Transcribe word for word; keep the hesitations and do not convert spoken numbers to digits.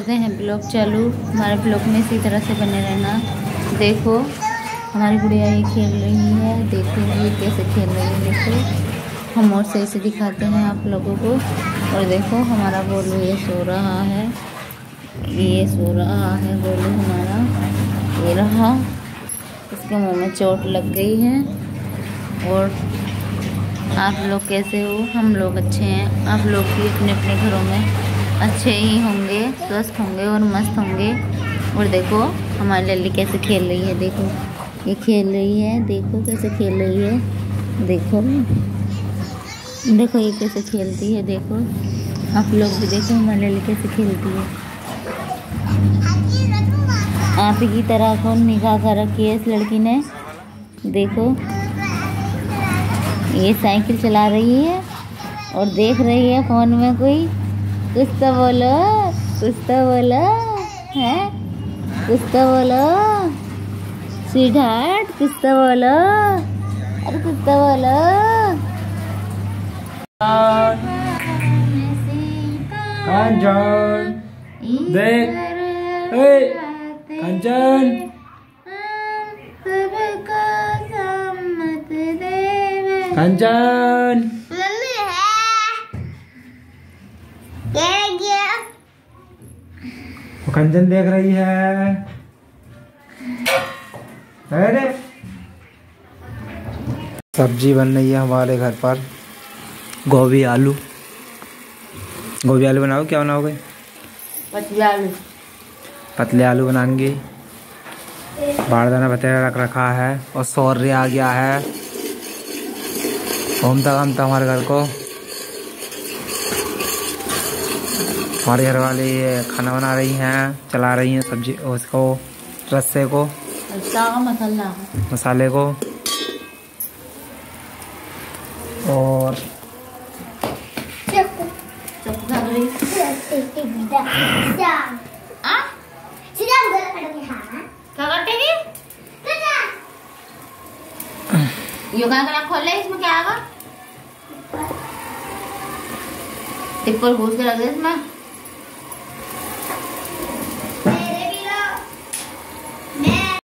करते हैं ब्लॉग चालू। हमारे ब्लॉग में इसी तरह से बने रहना। देखो हमारी गुड़िया ये खेल रही है, देखो ये कैसे खेल रही है। देखो हम और सही से दिखाते हैं आप लोगों को। और देखो हमारा गोलू ये सो रहा है, ये सो रहा है गोलू हमारा, ये रहा। इसके मुंह में चोट लग गई है। और आप लोग कैसे हो? हम लोग अच्छे हैं। आप लोग भी अपने अपने घरों में अच्छे ही होंगे, स्वस्थ होंगे और मस्त होंगे। और देखो हमारी लल्ली कैसे खेल रही है, देखो ये खेल रही है, देखो कैसे खेल रही है। देखो देखो ये कैसे खेलती है। देखो आप लोग भी देखो हमारी लल्ली कैसे खेलती है। आप ही की तरह कौन निगाह कर रखी है इस लड़की ने। देखो ये साइकिल चला रही है और देख रही है फोन में कोई। कुछ तो बोलो, कुछ तो बोलो, है कुछ तो बोलो स्वीटहार्ट, कुछ तो बोलो, अरे कुछ तो बोलो। कंचन देख, कंचन कंचन वो कंचन देख रही है। अरे सब्जी बन रही है हमारे घर पर, गोभी आलू। गोभी आलू बनाओ, क्या बनाओगे? पतले आलू। पतले आलू बनाएंगे। बारदाना बतेरा रख रखा है और सौर्य आ गया है। घूमता घूमता हमारे घर को। हमारे घर वाले खाना बना रही हैं, चला रही हैं सब्जी उसको, रस्से को, मसाला मसाले को। और योगा करना खोल ले, इसमें क्या आएगा? टिप्पर घुस के रख दे इसमें।